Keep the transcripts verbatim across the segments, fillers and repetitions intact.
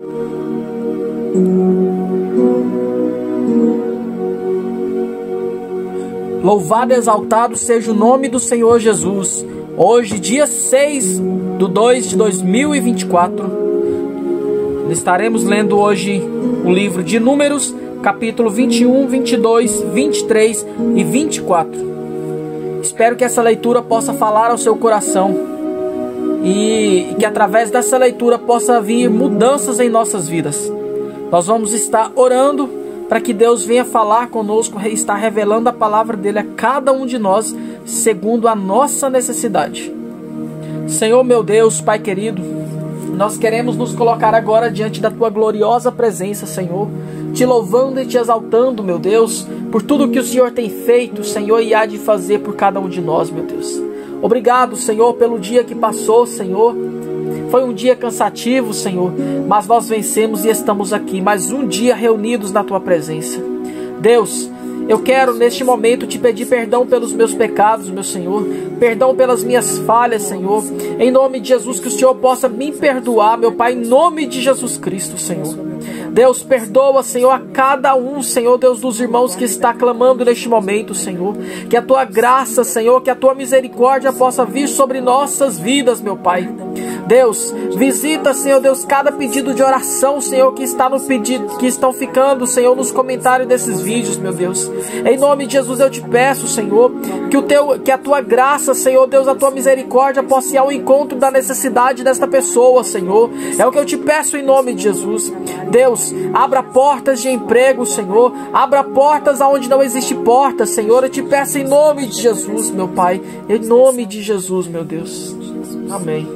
Louvado e exaltado seja o nome do Senhor Jesus. Hoje, dia seis de dois de dois mil e vinte e quatro, estaremos lendo hoje o livro de Números, capítulo vinte e um, vinte e dois, vinte e três e vinte e quatro. Espero que essa leitura possa falar ao seu coração e que através dessa leitura possa vir mudanças em nossas vidas. Nós vamos estar orando para que Deus venha falar conosco e estar revelando a palavra dele a cada um de nós, segundo a nossa necessidade. Senhor meu Deus, Pai querido, nós queremos nos colocar agora diante da tua gloriosa presença, Senhor, te louvando e te exaltando, meu Deus, por tudo que o Senhor tem feito, Senhor, e há de fazer por cada um de nós, meu Deus. Obrigado, Senhor, pelo dia que passou, Senhor. Foi um dia cansativo, Senhor, mas nós vencemos e estamos aqui, mais um dia reunidos na tua presença. Deus, eu quero neste momento te pedir perdão pelos meus pecados, meu Senhor, perdão pelas minhas falhas, Senhor, em nome de Jesus, que o Senhor possa me perdoar, meu Pai, em nome de Jesus Cristo, Senhor. Deus, perdoa, Senhor, a cada um, Senhor, Deus, dos irmãos que está clamando neste momento, Senhor. Que a tua graça, Senhor, que a tua misericórdia possa vir sobre nossas vidas, meu Pai. Deus, visita, Senhor Deus, cada pedido de oração, Senhor, que está no pedido, que estão ficando, Senhor, nos comentários desses vídeos, meu Deus. Em nome de Jesus eu te peço, Senhor, que o teu, que a tua graça, Senhor Deus, a tua misericórdia possa ir ao encontro da necessidade desta pessoa, Senhor. É o que eu te peço em nome de Jesus. Deus, abra portas de emprego, Senhor. Abra portas aonde não existe porta, Senhor. Eu te peço em nome de Jesus, meu Pai. Em nome de Jesus, meu Deus. Amém.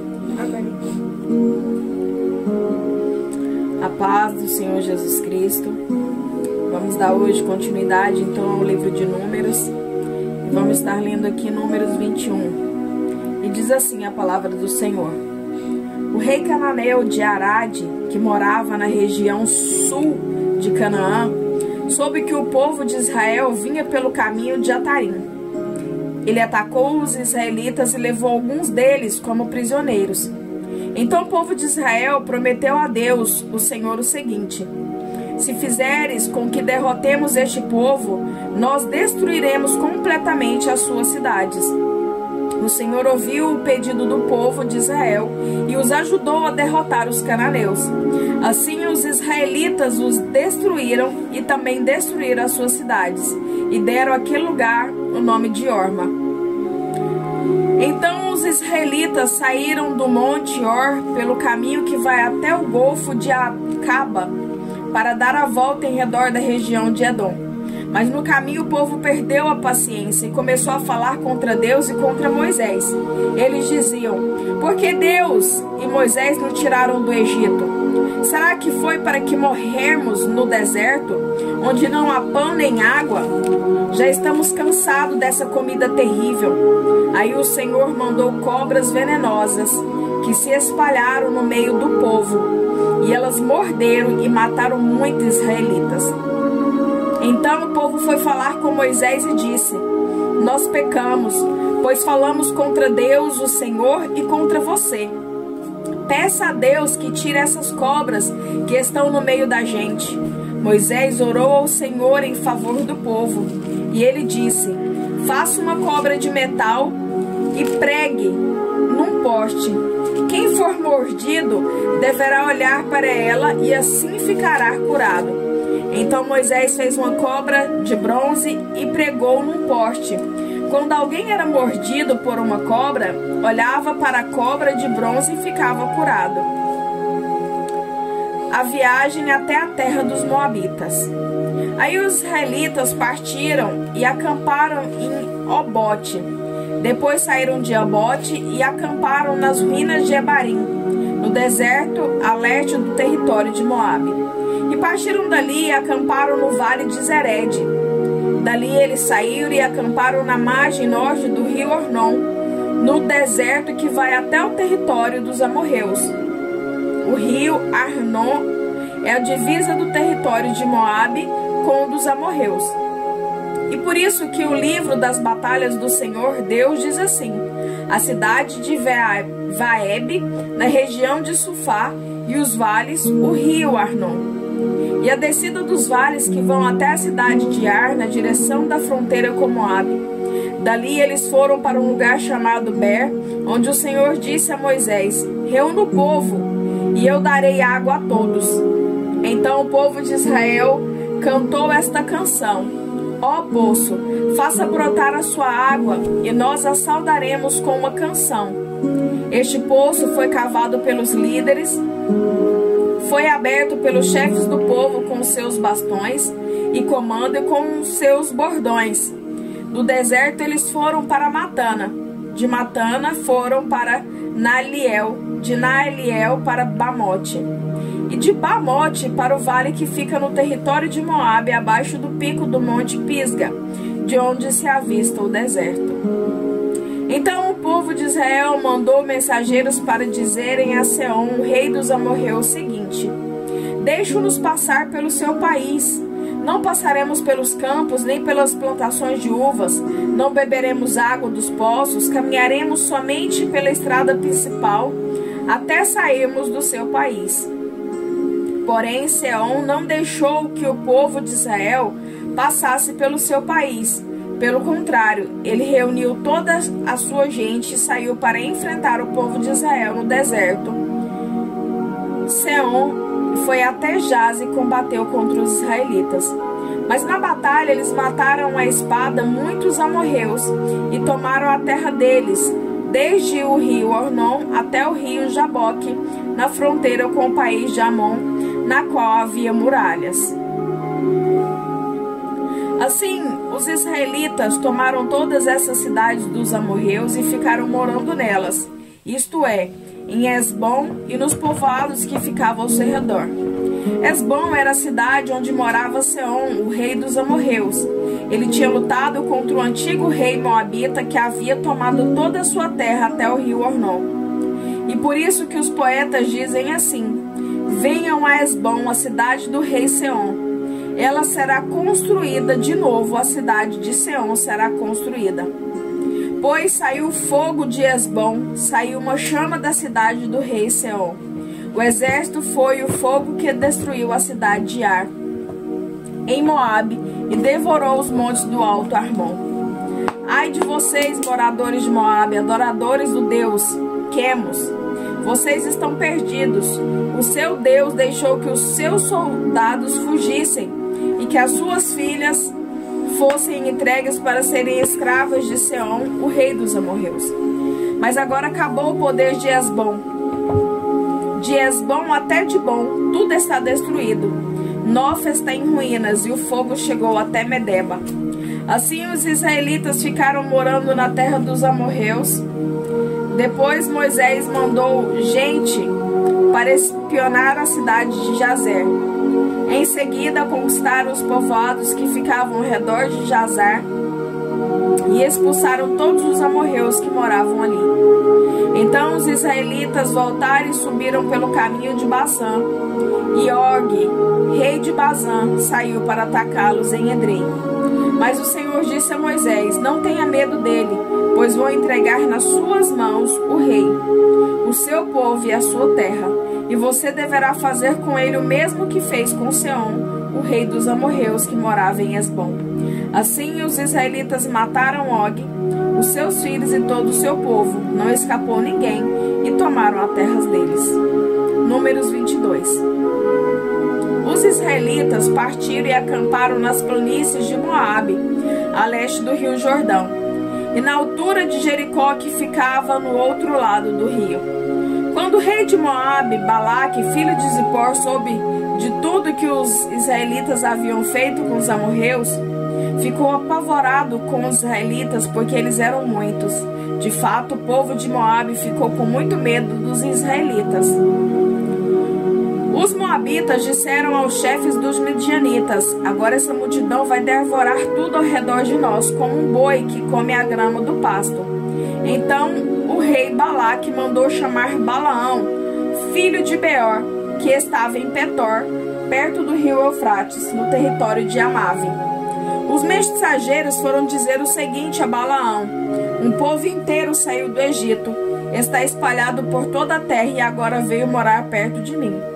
A paz do Senhor Jesus Cristo. Vamos dar hoje continuidade então ao livro de Números. E vamos estar lendo aqui Números vinte e um. E diz assim a palavra do Senhor: O rei cananeu de Arade, que morava na região sul de Canaã, soube que o povo de Israel vinha pelo caminho de Atarim. Ele atacou os israelitas e levou alguns deles como prisioneiros. Então o povo de Israel prometeu a Deus, o Senhor, o seguinte: Se fizeres com que derrotemos este povo, nós destruiremos completamente as suas cidades. O Senhor ouviu o pedido do povo de Israel e os ajudou a derrotar os cananeus. Assim os israelitas os destruíram e também destruíram as suas cidades, e deram àquele lugar o nome de Orma. Então os israelitas saíram do monte Or pelo caminho que vai até o golfo de Acaba, para dar a volta em redor da região de Edom. Mas no caminho o povo perdeu a paciência e começou a falar contra Deus e contra Moisés. Eles diziam: Por que Deus e Moisés nos tiraram do Egito? Será que foi para que morrermos no deserto, onde não há pão nem água? Já estamos cansados dessa comida terrível. Aí o Senhor mandou cobras venenosas, que se espalharam no meio do povo, e elas morderam e mataram muitos israelitas. Então o povo foi falar com Moisés e disse: Nós pecamos, pois falamos contra Deus, o Senhor, e contra você. Peça a Deus que tire essas cobras que estão no meio da gente. Moisés orou ao Senhor em favor do povo, e ele disse: Faça uma cobra de metal e pregue num poste. Quem for mordido deverá olhar para ela e assim ficará curado. Então Moisés fez uma cobra de bronze e pregou num poste. Quando alguém era mordido por uma cobra, olhava para a cobra de bronze e ficava curado. A viagem até a terra dos Moabitas. Aí os israelitas partiram e acamparam em Obote. Depois saíram de Obote e acamparam nas ruínas de Ebarim, no deserto a leste do território de Moabe. E partiram dali e acamparam no vale de Zered. Dali eles saíram e acamparam na margem norte do rio Ornon, no deserto que vai até o território dos amorreus. O rio Arnon é a divisa do território de Moabe com o dos amorreus. E por isso que o livro das batalhas do Senhor Deus diz assim: a cidade de Vaeb, na região de Sufá, e os vales, o rio Arnon. E a descida dos vales que vão até a cidade de Ar, na direção da fronteira com Moabe. Dali eles foram para um lugar chamado Ber, onde o Senhor disse a Moisés: reúna o povo, e eu darei água a todos. Então o povo de Israel cantou esta canção: ó poço, faça brotar a sua água, e nós a saudaremos com uma canção. Este poço foi cavado pelos líderes, foi aberto pelos chefes do povo com seus bastões e comando e com seus bordões. Do deserto eles foram para Matana, de Matana foram para Naeliel, de Naeliel para Bamote, e de Bamote para o vale que fica no território de Moabe, abaixo do pico do monte Pisga, de onde se avista o deserto. Então o povo de Israel mandou mensageiros para dizerem a Seom, rei dos amorreus, o seguinte: deixe-nos passar pelo seu país. Não passaremos pelos campos, nem pelas plantações de uvas, não beberemos água dos poços, caminharemos somente pela estrada principal, até sairmos do seu país. Porém, Seom não deixou que o povo de Israel passasse pelo seu país. Pelo contrário, ele reuniu toda a sua gente e saiu para enfrentar o povo de Israel no deserto. Seom foi até Jaz e combateu contra os israelitas. Mas na batalha eles mataram a espada muitos amorreus e tomaram a terra deles, desde o rio Arnon até o rio Jaboque, na fronteira com o país de Amon, na qual havia muralhas. Assim, os israelitas tomaram todas essas cidades dos amorreus e ficaram morando nelas, isto é, em Esbom e nos povoados que ficavam ao seu redor. Esbom era a cidade onde morava Seom, o rei dos amorreus. Ele tinha lutado contra o antigo rei moabita que havia tomado toda a sua terra até o rio Arnon. E por isso que os poetas dizem assim: venham a Esbom, a cidade do rei Seom. Ela será construída de novo, a cidade de Seom será construída. Pois saiu fogo de Esbom, saiu uma chama da cidade do rei Seom. O exército foi o fogo que destruiu a cidade de Ar, em Moabe, e devorou os montes do alto Armon. Ai de vocês, moradores de Moabe, adoradores do Deus Quemos, vocês estão perdidos. O seu Deus deixou que os seus soldados fugissem e que as suas filhas fossem entregues para serem escravas de Seom, o rei dos amorreus. Mas agora acabou o poder de Esbom. De Esbom até Dibom, tudo está destruído. Nof está em ruínas e o fogo chegou até Medeba. Assim os israelitas ficaram morando na terra dos amorreus. Depois Moisés mandou gente para espionar a cidade de Jazer. Em seguida conquistaram os povoados que ficavam ao redor de Jazer e expulsaram todos os amorreus que moravam ali. Então os israelitas voltaram e subiram pelo caminho de Bassã. E Og, rei de Bazã, saiu para atacá-los em Edrei. Mas o Senhor disse a Moisés: não tenha medo dele, pois vou entregar nas suas mãos o rei, o seu povo e a sua terra. E você deverá fazer com ele o mesmo que fez com Seom, o rei dos amorreus que morava em Esbom. Assim os israelitas mataram Og, os seus filhos e todo o seu povo. Não escapou ninguém e tomaram as terras deles. Números vinte e dois. Os israelitas partiram e acamparam nas planícies de Moabe, a leste do rio Jordão, e na altura de Jericó, que ficava no outro lado do rio. Quando o rei de Moabe, Balaque, filho de Zippor, soube de tudo que os israelitas haviam feito com os amorreus, ficou apavorado com os israelitas, porque eles eram muitos. De fato, o povo de Moabe ficou com muito medo dos israelitas. Os moabitas disseram aos chefes dos midianitas: agora essa multidão vai devorar tudo ao redor de nós, como um boi que come a grama do pasto. Então o rei Balaque mandou chamar Balaão, filho de Beor, que estava em Petor, perto do rio Eufrates, no território de Amave. Os mensageiros foram dizer o seguinte a Balaão: um povo inteiro saiu do Egito, está espalhado por toda a terra e agora veio morar perto de mim.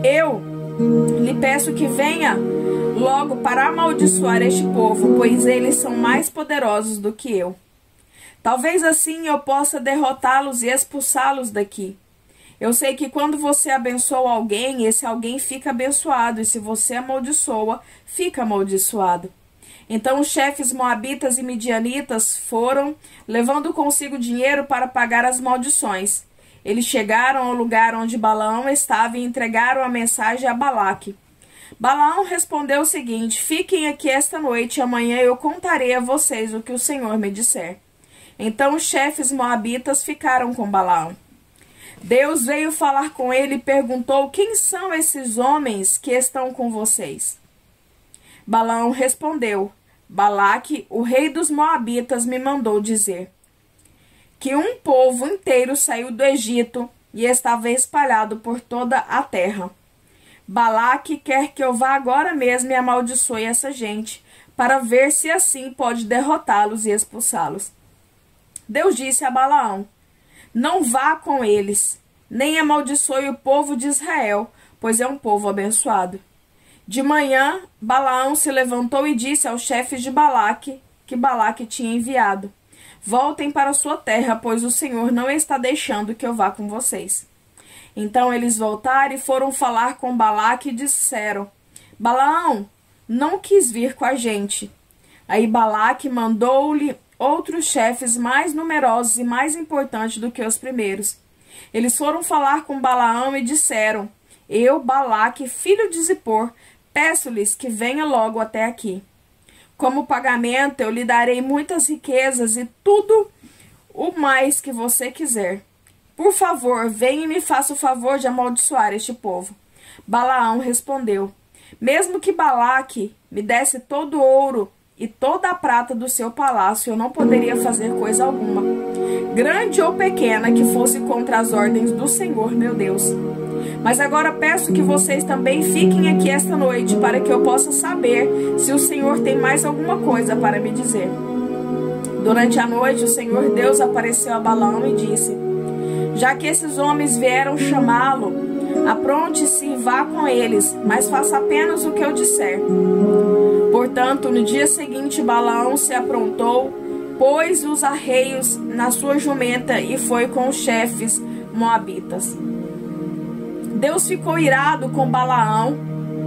Eu lhe peço que venha logo para amaldiçoar este povo, pois eles são mais poderosos do que eu. Talvez assim eu possa derrotá-los e expulsá-los daqui. Eu sei que quando você abençoa alguém, esse alguém fica abençoado, e se você amaldiçoa, fica amaldiçoado. Então os chefes moabitas e midianitas foram, levando consigo dinheiro para pagar as maldições. Eles chegaram ao lugar onde Balaão estava e entregaram a mensagem a Balaque. Balaão respondeu o seguinte: fiquem aqui esta noite e amanhã eu contarei a vocês o que o Senhor me disser. Então os chefes moabitas ficaram com Balaão. Deus veio falar com ele e perguntou: quem são esses homens que estão com vocês? Balaão respondeu: Balaque, o rei dos moabitas, me mandou dizer que um povo inteiro saiu do Egito e estava espalhado por toda a terra. Balaque quer que eu vá agora mesmo e amaldiçoe essa gente, para ver se assim pode derrotá-los e expulsá-los. Deus disse a Balaão: não vá com eles, nem amaldiçoe o povo de Israel, pois é um povo abençoado. De manhã, Balaão se levantou e disse aos chefes de Balaque que Balaque tinha enviado: voltem para sua terra, pois o Senhor não está deixando que eu vá com vocês. Então eles voltaram e foram falar com Balaque e disseram: Balaão não quis vir com a gente. Aí Balaque mandou-lhe outros chefes mais numerosos e mais importantes do que os primeiros. Eles foram falar com Balaão e disseram: eu, Balaque, filho de Zippor, peço-lhes que venha logo até aqui. Como pagamento, eu lhe darei muitas riquezas e tudo o mais que você quiser. Por favor, venha e me faça o favor de amaldiçoar este povo. Balaão respondeu: mesmo que Balaque me desse todo o ouro e toda a prata do seu palácio, eu não poderia fazer coisa alguma, grande ou pequena, que fosse contra as ordens do Senhor meu Deus. Mas agora peço que vocês também fiquem aqui esta noite, para que eu possa saber se o Senhor tem mais alguma coisa para me dizer. Durante a noite, o Senhor Deus apareceu a Balaão e disse: já que esses homens vieram chamá-lo, apronte-se e vá com eles, mas faça apenas o que eu disser. Portanto, no dia seguinte, Balaão se aprontou, pôs os arreios na sua jumenta e foi com os chefes moabitas. Deus ficou irado com Balaão.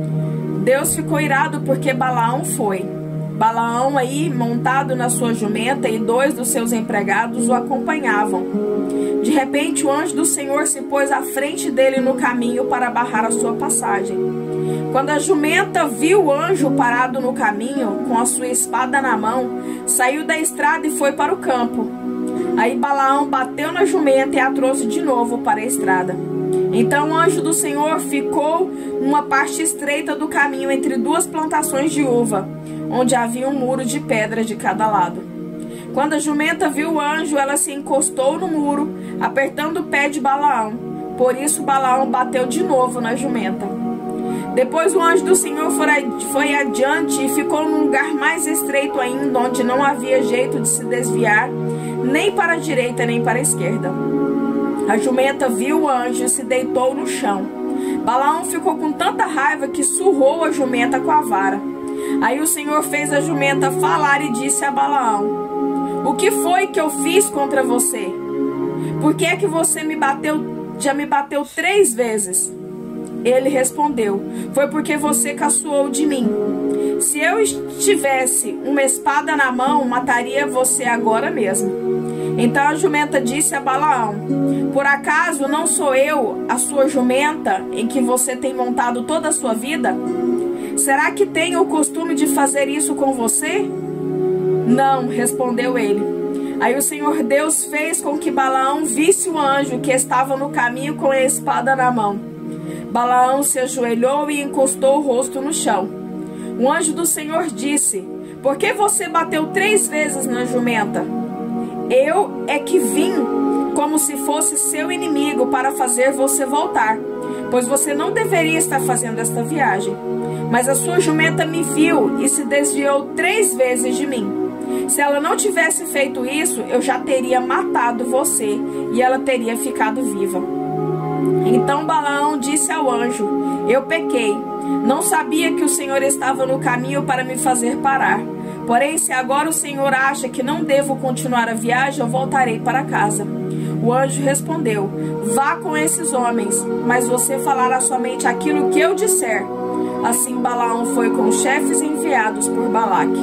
Deus ficou irado porque Balaão foi. Balaão aí, montado na sua jumenta, e dois dos seus empregados o acompanhavam. De repente, o anjo do Senhor se pôs à frente dele no caminho para barrar a sua passagem. Quando a jumenta viu o anjo parado no caminho, com a sua espada na mão, saiu da estrada e foi para o campo. Aí Balaão bateu na jumenta e a trouxe de novo para a estrada. Então o anjo do Senhor ficou numa parte estreita do caminho entre duas plantações de uva, onde havia um muro de pedra de cada lado. Quando a jumenta viu o anjo, ela se encostou no muro, apertando o pé de Balaão. Por isso Balaão bateu de novo na jumenta. Depois o anjo do Senhor foi adiante e ficou num lugar mais estreito ainda, onde não havia jeito de se desviar, nem para a direita nem para a esquerda. A jumenta viu o anjo e se deitou no chão. Balaão ficou com tanta raiva que surrou a jumenta com a vara. Aí o Senhor fez a jumenta falar e disse a Balaão: o que foi que eu fiz contra você? Por que é que você me bateu, já me bateu três vezes? Ele respondeu: foi porque você caçoou de mim. Se eu tivesse uma espada na mão, mataria você agora mesmo. Então a jumenta disse a Balaão: por acaso não sou eu a sua jumenta, em que você tem montado toda a sua vida? Será que tenho o costume de fazer isso com você? Não, respondeu ele. Aí o Senhor Deus fez com que Balaão visse o anjo que estava no caminho com a espada na mão. Balaão se ajoelhou e encostou o rosto no chão. O anjo do Senhor disse: por que você bateu três vezes na jumenta? Eu é que vim como se fosse seu inimigo para fazer você voltar, pois você não deveria estar fazendo esta viagem. Mas a sua jumenta me viu e se desviou três vezes de mim. Se ela não tivesse feito isso, eu já teria matado você e ela teria ficado viva. Então Balaão disse ao anjo: eu pequei, não sabia que o Senhor estava no caminho para me fazer parar. Porém, se agora o Senhor acha que não devo continuar a viagem, eu voltarei para casa. O anjo respondeu: vá com esses homens, mas você falará somente aquilo que eu disser. Assim Balaão foi com os chefes enviados por Balaque.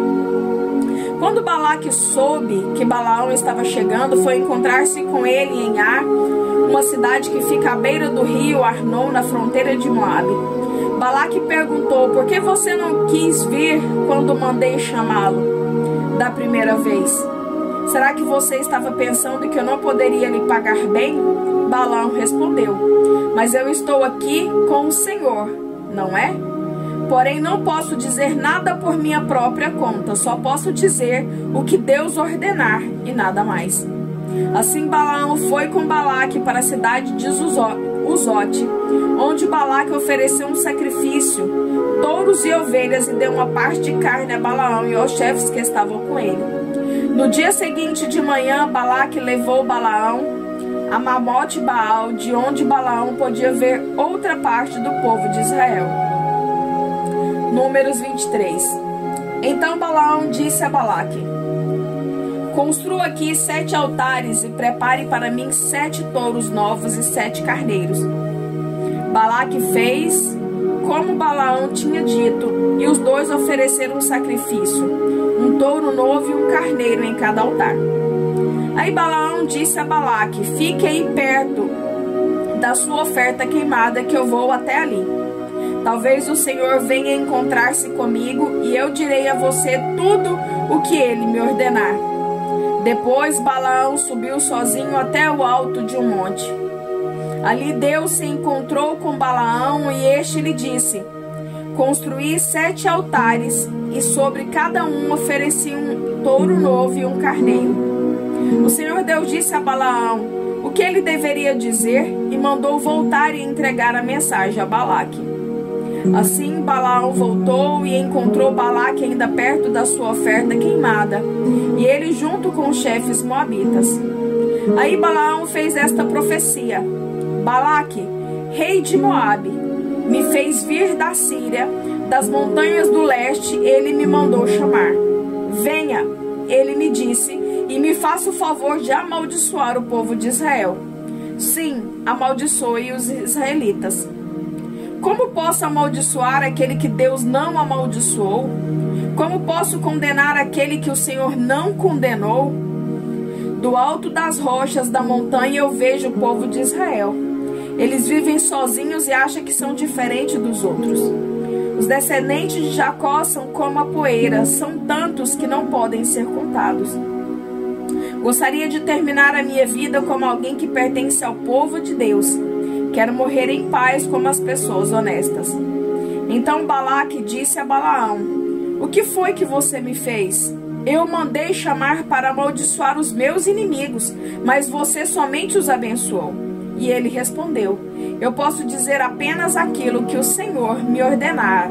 Quando Balaque soube que Balaão estava chegando, foi encontrar-se com ele em Ar, uma cidade que fica à beira do rio Arnon, na fronteira de Moabe. Balaque perguntou: por que você não quis vir quando mandei chamá-lo da primeira vez? Será que você estava pensando que eu não poderia lhe pagar bem? Balaão respondeu: mas eu estou aqui com o Senhor, não é? Porém não posso dizer nada por minha própria conta, só posso dizer o que Deus ordenar e nada mais. Assim Balaão foi com Balaque para a cidade de Uzote, onde Balaque ofereceu um sacrifício, touros e ovelhas, e deu uma parte de carne a Balaão e aos chefes que estavam com ele. No dia seguinte de manhã, Balaque levou Balaão a Mamote Baal, de onde Balaão podia ver outra parte do povo de Israel. Números vinte e três. Então Balaão disse a Balaque: construa aqui sete altares e prepare para mim sete touros novos e sete carneiros. Balaque fez como Balaão tinha dito, e os dois ofereceram um sacrifício, um touro novo e um carneiro em cada altar. Aí Balaão disse a Balaque: fique aí perto da sua oferta queimada, que eu vou até ali. Talvez o Senhor venha encontrar-se comigo, e eu direi a você tudo o que ele me ordenar. Depois Balaão subiu sozinho até o alto de um monte. Ali Deus se encontrou com Balaão, e este lhe disse: construí sete altares, e sobre cada um ofereci um touro novo e um carneiro. O Senhor Deus disse a Balaão o que ele deveria dizer, e mandou voltar e entregar a mensagem a Balaque. Assim Balaão voltou e encontrou Balaque ainda perto da sua oferta queimada, e ele junto com os chefes moabitas. Aí Balaão fez esta profecia: Balaque, rei de Moabe, me fez vir da Síria, das montanhas do leste, ele me mandou chamar. Venha, ele me disse, e me faça o favor de amaldiçoar o povo de Israel. Sim, amaldiçoe os israelitas. Como posso amaldiçoar aquele que Deus não amaldiçoou? Como posso condenar aquele que o Senhor não condenou? Do alto das rochas da montanha eu vejo o povo de Israel. Eles vivem sozinhos e acham que são diferentes dos outros. Os descendentes de Jacó são como a poeira, são tantos que não podem ser contados. Gostaria de terminar a minha vida como alguém que pertence ao povo de Deus. Quero morrer em paz como as pessoas honestas. Então Balaque disse a Balaão: o que foi que você me fez? Eu mandei chamar para amaldiçoar os meus inimigos, mas você somente os abençoou. E ele respondeu: eu posso dizer apenas aquilo que o Senhor me ordenar.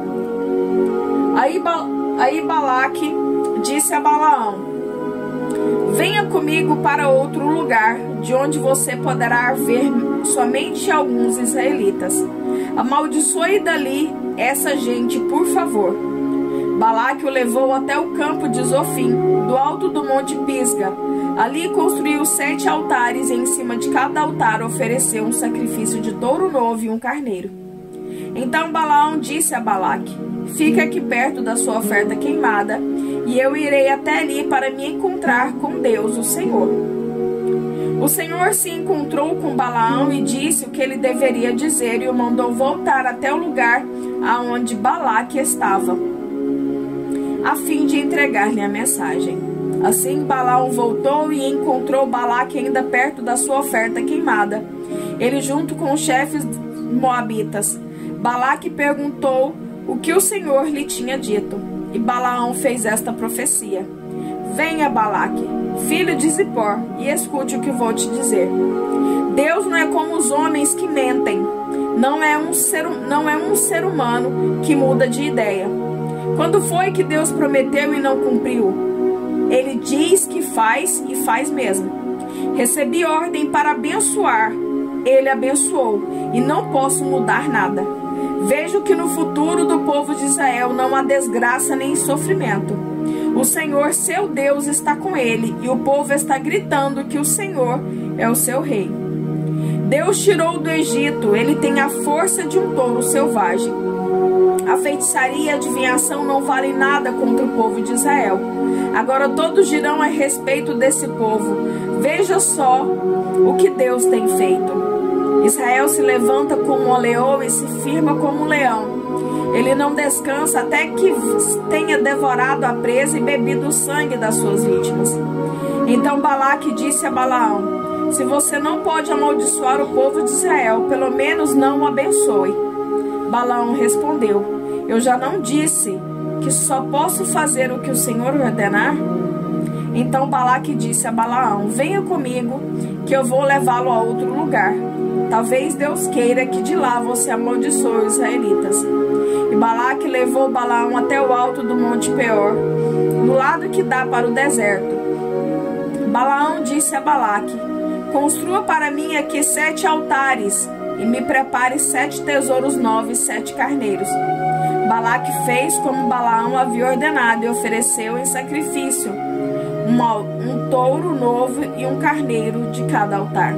Aí, ba aí Balaque disse a Balaão: venha comigo para outro lugar, de onde você poderá ver somente alguns israelitas. Amaldiçoe dali essa gente, por favor. Balaque o levou até o campo de Zofim, do alto do monte Pisga. Ali construiu sete altares, e em cima de cada altar ofereceu um sacrifício de touro novo e um carneiro. Então Balaão disse a Balaque: fica aqui perto da sua oferta queimada, e eu irei até ali para me encontrar com Deus, o Senhor. O Senhor se encontrou com Balaão e disse o que ele deveria dizer, e o mandou voltar até o lugar aonde Balaque estava, a fim de entregar-lhe a mensagem. Assim Balaão voltou e encontrou Balaque ainda perto da sua oferta queimada, ele junto com os chefes moabitas. Balaque perguntou o que o Senhor lhe tinha dito, e Balaão fez esta profecia: venha, Balaque, filho de Zippor, e escute o que vou te dizer. Deus não é como os homens que mentem. Não é um ser, não é um ser humano que muda de ideia. Quando foi que Deus prometeu e não cumpriu? Ele diz que faz e faz mesmo. Recebi ordem para abençoar, ele abençoou, e não posso mudar nada. Vejo que no futuro do povo de Israel não há desgraça nem sofrimento. O Senhor, seu Deus, está com ele, e o povo está gritando que o Senhor é o seu rei. Deus tirou do Egito, ele tem a força de um touro selvagem. A feitiçaria e a adivinhação não valem nada contra o povo de Israel. Agora todos dirão a respeito desse povo: veja só o que Deus tem feito. Israel se levanta como um leão e se firma como um leão. Ele não descansa até que tenha devorado a presa e bebido o sangue das suas vítimas. Então Balaque disse a Balaão: se você não pode amaldiçoar o povo de Israel, pelo menos não o abençoe. Balaão respondeu: eu já não disse que só posso fazer o que o Senhor ordenar? Então Balaque disse a Balaão: venha comigo, que eu vou levá-lo a outro lugar. Talvez Deus queira que de lá você amaldiçoe os israelitas. E Balaque levou Balaão até o alto do monte Peor, no lado que dá para o deserto. Balaão disse a Balaque: construa para mim aqui sete altares e me prepare sete tesouros novos e sete carneiros. Balaque fez como Balaão havia ordenado e ofereceu em sacrifício um, um touro novo e um carneiro de cada altar.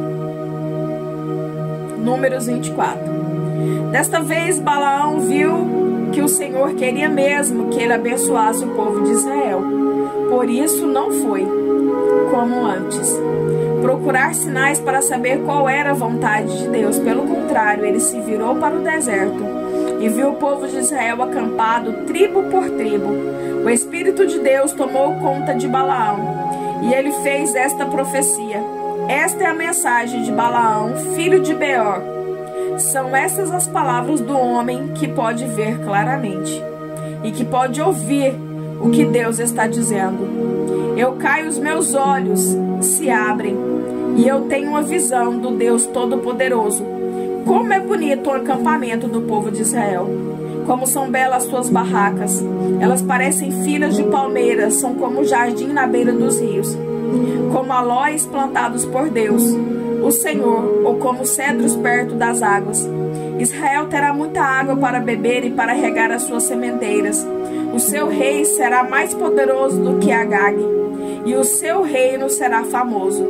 Números vinte e quatro. Desta vez Balaão viu que o Senhor queria mesmo que ele abençoasse o povo de Israel. Por isso não foi como antes procurar sinais para saber qual era a vontade de Deus. Pelo contrário, ele se virou para o deserto e viu o povo de Israel acampado tribo por tribo. O Espírito de Deus tomou conta de Balaão e ele fez esta profecia: esta é a mensagem de Balaão, filho de Beor. São essas as palavras do homem que pode ver claramente e que pode ouvir o que Deus está dizendo. Eu caio, os meus olhos se abrem e eu tenho uma visão do Deus Todo-Poderoso. Como é bonito o acampamento do povo de Israel! Como são belas suas barracas! Elas parecem filas de palmeiras, são como jardim na beira dos rios, como aloés plantados por Deus, o Senhor, ou como cedros perto das águas. Israel terá muita água para beber e para regar as suas sementeiras. O seu rei será mais poderoso do que Agag, e o seu reino será famoso.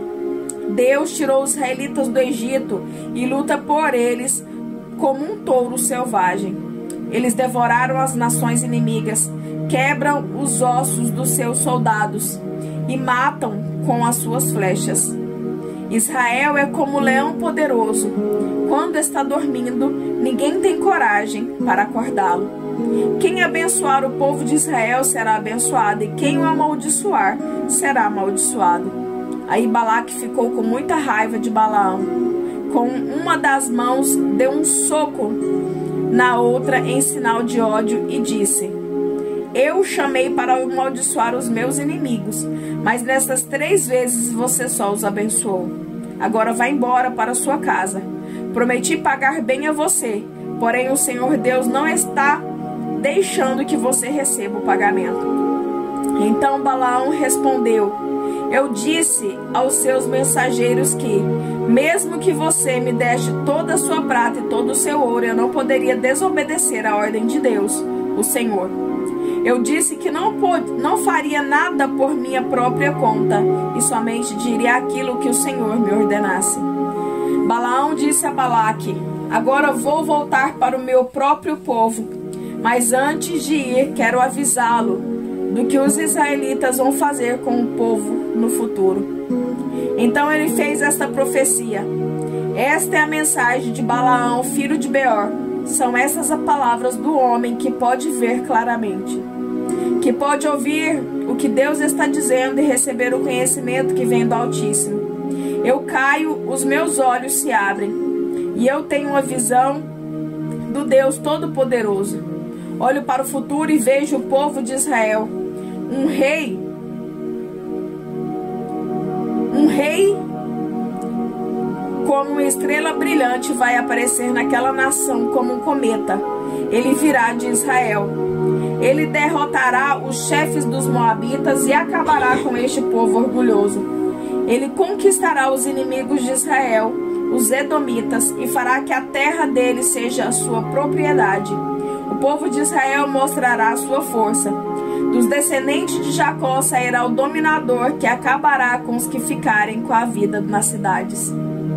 Deus tirou os israelitas do Egito e luta por eles como um touro selvagem. Eles devoraram as nações inimigas, quebram os ossos dos seus soldados e matam com as suas flechas. Israel é como um leão poderoso. Quando está dormindo, ninguém tem coragem para acordá-lo. Quem abençoar o povo de Israel será abençoado, e quem o amaldiçoar será amaldiçoado. Aí Balaque ficou com muita raiva de Balaão. Com uma das mãos deu um soco na outra em sinal de ódio e disse: eu chamei para amaldiçoar os meus inimigos, mas nessas três vezes você só os abençoou. Agora vá embora para sua casa. Prometi pagar bem a você, porém o Senhor Deus não está deixando que você receba o pagamento. Então Balaão respondeu: eu disse aos seus mensageiros que, mesmo que você me desse toda a sua prata e todo o seu ouro, eu não poderia desobedecer a ordem de Deus, o Senhor. Eu disse que não, pod não faria nada por minha própria conta, e somente diria aquilo que o Senhor me ordenasse. Balaão disse a Balaque: agora vou voltar para o meu próprio povo, mas antes de ir quero avisá-lo do que os israelitas vão fazer com o povo no futuro. Então ele fez esta profecia: esta é a mensagem de Balaão, filho de Beor. São essas as palavras do homem que pode ver claramente, que pode ouvir o que Deus está dizendo e receber o conhecimento que vem do Altíssimo. Eu caio, os meus olhos se abrem, e eu tenho uma visão do Deus Todo-Poderoso. Olho para o futuro e vejo o povo de Israel. Um rei, um rei como uma estrela brilhante vai aparecer naquela nação como um cometa. Ele virá de Israel. Ele derrotará os chefes dos moabitas e acabará com este povo orgulhoso. Ele conquistará os inimigos de Israel os edomitas, e fará que a terra deles seja a sua propriedade. O povo de Israel mostrará a sua força. Dos descendentes de Jacó sairá o dominador, que acabará com os que ficarem com a vida nas cidades.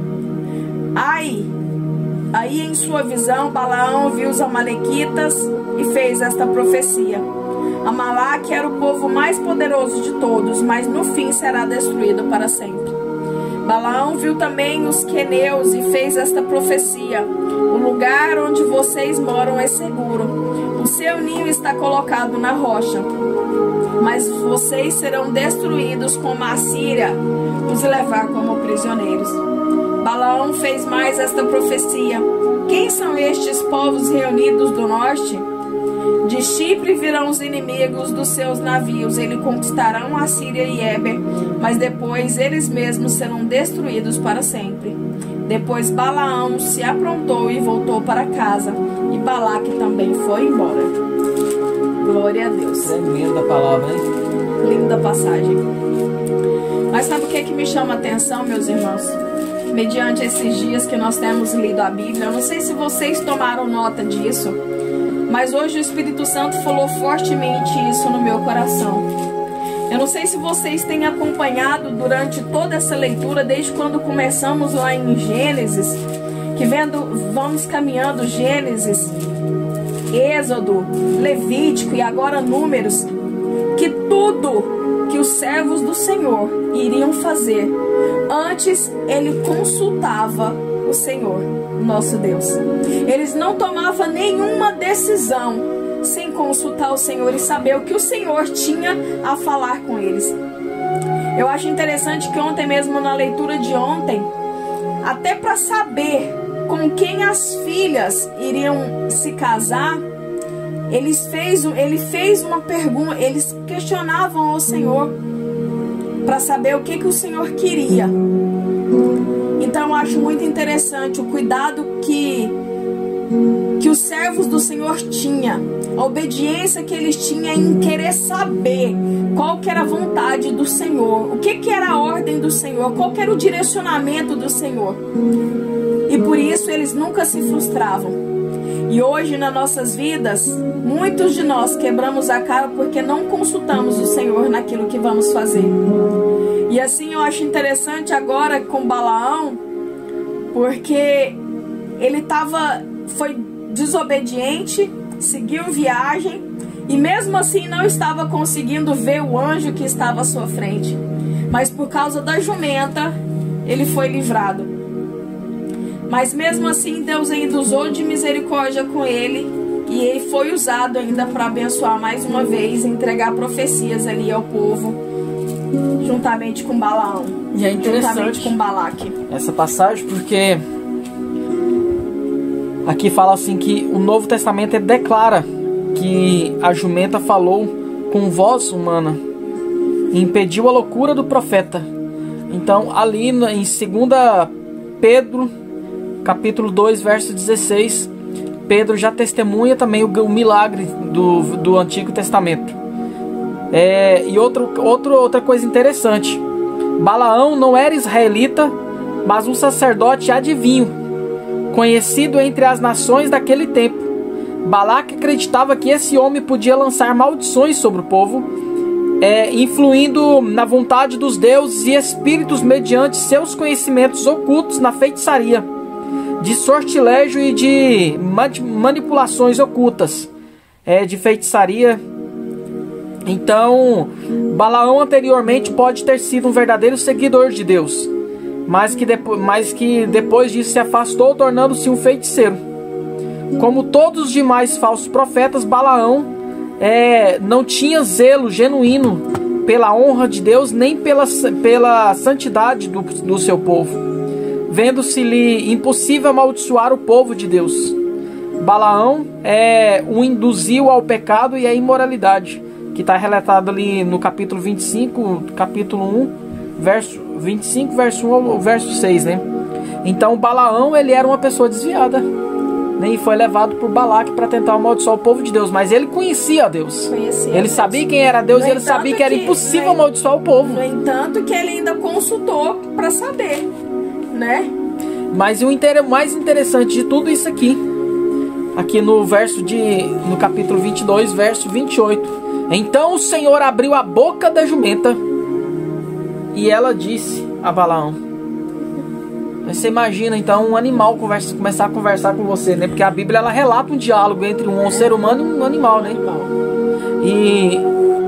Aí, aí em sua visão, Balaão viu os amalequitas e fez esta profecia. Amaleque era o povo mais poderoso de todos, mas no fim será destruído para sempre. Balaão viu também os queneus e fez esta profecia. O lugar onde vocês moram é seguro. O seu ninho está colocado na rocha. Mas vocês serão destruídos como a Síria os levar como prisioneiros. Balaão fez mais esta profecia. Quem são estes povos reunidos do norte? De Chipre virão os inimigos dos seus navios. Eles conquistarão a Síria e Éber, mas depois eles mesmos serão destruídos para sempre. Depois Balaão se aprontou e voltou para casa, e Balaque também foi embora. Glória a Deus. É linda a palavra, hein? Linda passagem. Mas sabe o que, que me chama a atenção, meus irmãos? Mediante esses dias que nós temos lido a Bíblia, eu não sei se vocês tomaram nota disso, mas hoje o Espírito Santo falou fortemente isso no meu coração. Eu não sei se vocês têm acompanhado durante toda essa leitura, desde quando começamos lá em Gênesis, que vendo, vamos caminhando Gênesis, Êxodo, Levítico e agora Números, que tudo que os servos do Senhor iriam fazer, antes ele consultava o Senhor, nosso Deus. Eles não tomavam nenhuma decisão sem consultar o Senhor e saber o que o Senhor tinha a falar com eles. Eu acho interessante que ontem mesmo, na leitura de ontem, até para saber com quem as filhas iriam se casar, eles fez, ele fez uma pergunta, eles questionavam ao Senhor para saber o que, que o Senhor queria. Então eu acho muito interessante o cuidado que, que os servos do Senhor tinham, a obediência que eles tinham em querer saber qual que era a vontade do Senhor, o que, que era a ordem do Senhor, qual que era o direcionamento do Senhor. E por isso eles nunca se frustravam. E hoje nas nossas vidas, muitos de nós quebramos a cara porque não consultamos o Senhor naquilo que vamos fazer. E assim eu acho interessante agora com Balaão, porque ele tava, foi desobediente, seguiu viagem e mesmo assim não estava conseguindo ver o anjo que estava à sua frente. Mas por causa da jumenta, ele foi livrado. Mas mesmo assim Deus ainda usou de misericórdia com ele, e ele foi usado ainda para abençoar mais uma vez, entregar profecias ali ao povo, juntamente com Balaão. E é interessante juntamente com Balaque. Essa passagem, porque aqui fala assim que o Novo Testamento declara que a jumenta falou com voz humana e impediu a loucura do profeta. Então ali em segunda Pedro capítulo dois, verso dezesseis, Pedro já testemunha também o, o milagre do, do Antigo Testamento. É, e outro, outro, outra coisa interessante, Balaão não era israelita, mas um sacerdote adivinho, conhecido entre as nações daquele tempo. Balaque acreditava que esse homem podia lançar maldições sobre o povo, é, influindo na vontade dos deuses e espíritos mediante seus conhecimentos ocultos na feitiçaria, de sortilégio e de manipulações ocultas, é, de feitiçaria. Então, Balaão anteriormente pode ter sido um verdadeiro seguidor de Deus, mas que, depois, mas que depois disso se afastou, tornando-se um feiticeiro. Como todos os demais falsos profetas, Balaão é, não tinha zelo genuíno pela honra de Deus, nem pela, pela santidade do, do seu povo, vendo-se-lhe impossível amaldiçoar o povo de Deus. Balaão é, o induziu ao pecado e à imoralidade, que está relatado ali no capítulo vinte e cinco, capítulo um, verso vinte e cinco, verso um ao verso seis, né? Então Balaão, ele era uma pessoa desviada, né? E foi levado por Balaque para tentar amaldiçoar o povo de Deus, mas ele conhecia a Deus. Conhecia ele Deus. Sabia quem era Deus, e ele sabia que era que, impossível no, amaldiçoar o povo. No entanto que ele ainda consultou para saber, né? Mas o inter... mais interessante de tudo isso aqui, aqui no verso de, no capítulo vinte e dois, verso vinte e oito. Então o Senhor abriu a boca da jumenta e ela disse a Balaão. Você imagina então um animal conversa, começar a conversar com você, né? Porque a Bíblia ela relata um diálogo entre um ser humano e um animal, né? E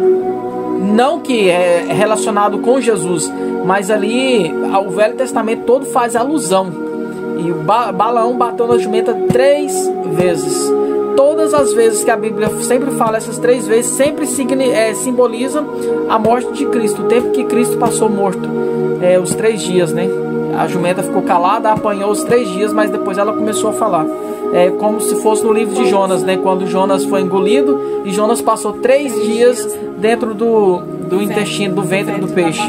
não que é relacionado com Jesus, mas ali o Velho Testamento todo faz alusão. E o Balaão bateu na jumenta três vezes. Todas as vezes que a Bíblia sempre fala essas três vezes, sempre é, simboliza a morte de Cristo, o tempo que Cristo passou morto, é, os três dias, né? A jumenta ficou calada, apanhou os três dias, mas depois ela começou a falar. É como se fosse no livro de Jonas, né? Quando Jonas foi engolido e Jonas passou três dias dentro do, do intestino, do ventre do peixe.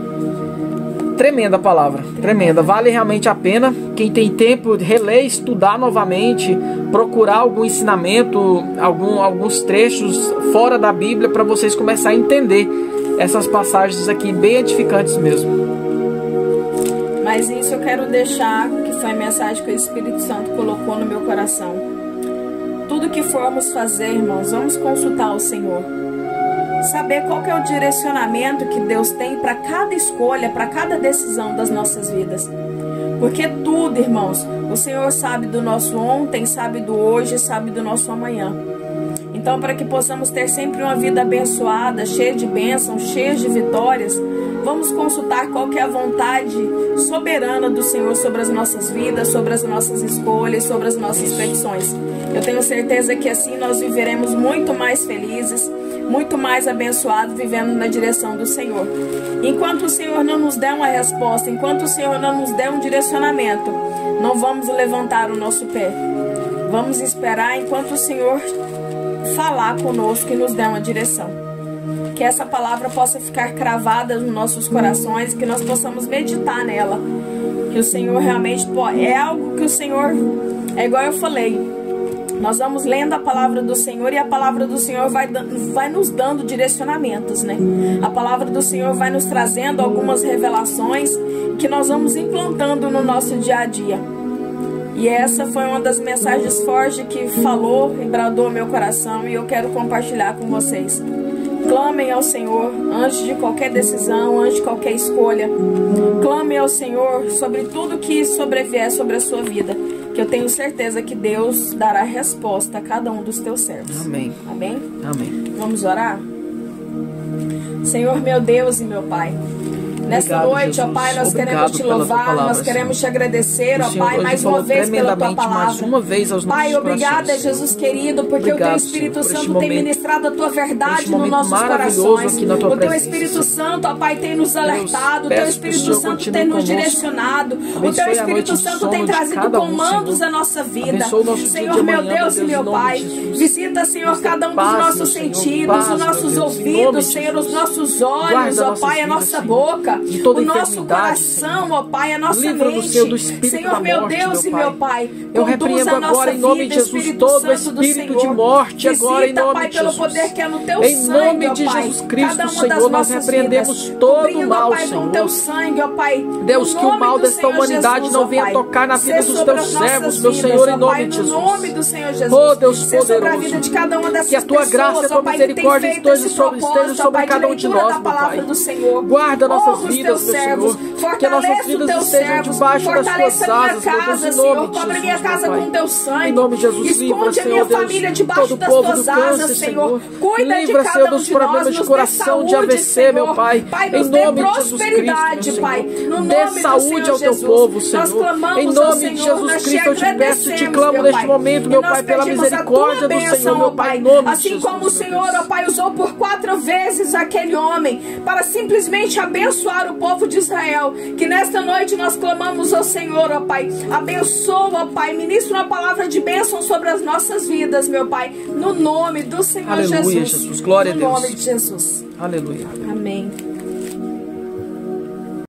Tremenda palavra, tremenda. Vale realmente a pena. Quem tem tempo, reler, estudar novamente, procurar algum ensinamento, algum, alguns trechos fora da Bíblia para vocês começarem a entender essas passagens aqui bem edificantes mesmo. Mas isso eu quero deixar, que foi a mensagem que o Espírito Santo colocou no meu coração. Tudo que formos fazer, irmãos, vamos consultar o Senhor. Saber qual que é o direcionamento que Deus tem para cada escolha, para cada decisão das nossas vidas. Porque tudo, irmãos, o Senhor sabe do nosso ontem, sabe do hoje, sabe do nosso amanhã. Então, para que possamos ter sempre uma vida abençoada, cheia de bênçãos, cheia de vitórias, vamos consultar qual que é a vontade soberana do Senhor sobre as nossas vidas, sobre as nossas escolhas, sobre as nossas petições. Eu tenho certeza que assim nós viveremos muito mais felizes, muito mais abençoados, vivendo na direção do Senhor. Enquanto o Senhor não nos der uma resposta, enquanto o Senhor não nos der um direcionamento, não vamos levantar o nosso pé. Vamos esperar enquanto o Senhor falar conosco e nos der uma direção. Que essa palavra possa ficar cravada nos nossos corações, que nós possamos meditar nela. Que o Senhor realmente pode, é algo que o Senhor, é igual eu falei, nós vamos lendo a palavra do Senhor e a palavra do Senhor vai, vai nos dando direcionamentos, né? A palavra do Senhor vai nos trazendo algumas revelações que nós vamos implantando no nosso dia a dia. E essa foi uma das mensagens fortes que falou e bradou meu coração, e eu quero compartilhar com vocês. Clamem ao Senhor antes de qualquer decisão, antes de qualquer escolha. Clamem ao Senhor sobre tudo que sobrevier sobre a sua vida, que eu tenho certeza que Deus dará resposta a cada um dos teus servos. Amém. Amém? Amém. Vamos orar? Senhor, meu Deus e meu Pai, nesta Obrigado, noite, Jesus. ó Pai, nós Obrigado queremos te pela tua louvar, palavra, nós queremos Senhor. te agradecer, ó O Senhor Pai, hoje mais uma falou vez pela tua tremendamente, mais palavra. uma vez aos nossos Pai, obrigada, corações, Jesus Senhor. querido, porque Obrigado, o teu Espírito Senhor, por este Santo tem momento, ministrado a tua por verdade este nos momento nossos maravilhoso corações. aqui na tua O teu presença, Espírito Senhor. Santo, ó Pai, tem nos alertado, o teu peço que o Espírito Senhor Santo continue tem nos conosco. direcionado, o teu Abençoe a Espírito noite de Santo sono tem de trazido cada um, comandos Senhor. à nossa vida. Abençoe o nosso dia Senhor, de meu amanhã, Deus e meu Deus, meu em nome Pai, de Jesus. visita, Senhor, Nos dê cada um dos paz, nossos meu Senhor, sentidos, paz, os meu nossos Deus, em ouvidos, nome de Senhor, os Jesus. nossos olhos, Guarda ó nossas Pai, a vidas, nossa Senhor, boca, de toda o nosso enfermidade, coração, ó Pai, a nossa Livra-nos, mente. Senhor, do espírito Senhor, da meu morte, Deus meu e meu Pai, Eu conduza repreendo a nossa agora em nome vida, de Jesus Espírito todo Santo do espírito de Senhor. morte, agora em Visita, nome Pai, de pelo Jesus. poder que é no teu Em sangue, nome ó de Pai, Jesus Cristo, cada uma Senhor, das nós nossas repreendemos vidas, todo cobrindo, mal, ó Pai, Senhor. com teu sangue, ó Pai, Deus, no que o nome mal do desta Senhor humanidade Jesus, não ó venha Pai. tocar na vida Ser dos sobre teus as nossas servos, meu vidas, Senhor, em ó nome Pai, de no Jesus. nome do Senhor Jesus. Oh, Deus Ser sobre a poderoso. vida de cada uma dessas Que a tua pessoas, graça e a tua ó Pai, que tem misericórdia feito esteja esse sobre, propósito, esteja ó sobre Pai, de cada um de leitura nós, da meu palavra Pai. do Senhor. Guarda nossas Honra os vidas, teus meu servos, Senhor. Que nossas fortaleça vidas os teus estejam servos, debaixo das fortaleça tuas a minha asas, meu Deus, casa, em Senhor, nome de cobre minha Jesus, casa meu com Pai. teu sangue, Em nome de Jesus, livra, esconde a Senhor minha Deus, família debaixo todo das povo tuas do asas, câncer, Senhor, Senhor. cuida de Livra, cada Senhor, um dos de nós, problemas de nos dê coração, de A saúde, V C, Senhor. meu Pai. Pai, Em nos dê nome de Jesus prosperidade, Cristo, meu Pai, Senhor. no Dê nome do saúde Senhor ao teu Jesus. povo, Nós Senhor. clamamos Em ao nome de Senhor, Jesus nós te Cristo, eu te peço e te agradecemos, clamo meu neste Pai. momento, E meu nós Pai, pela pedimos a tua misericórdia do bênção, Senhor, ó meu Pai, Pai. em nome de Assim Jesus, como o meu Senhor, Deus. ó Pai, usou por quatro vezes aquele homem para simplesmente abençoar o povo de Israel, que nesta noite nós clamamos ao Senhor, ó Pai. Abençoa, ó Pai, ministra uma palavra de bênção sobre as nossas vidas, meu Pai, no nome do Senhor Aleluia, Jesus. Jesus. Glória a no Deus. nome de Jesus. Aleluia. Amém.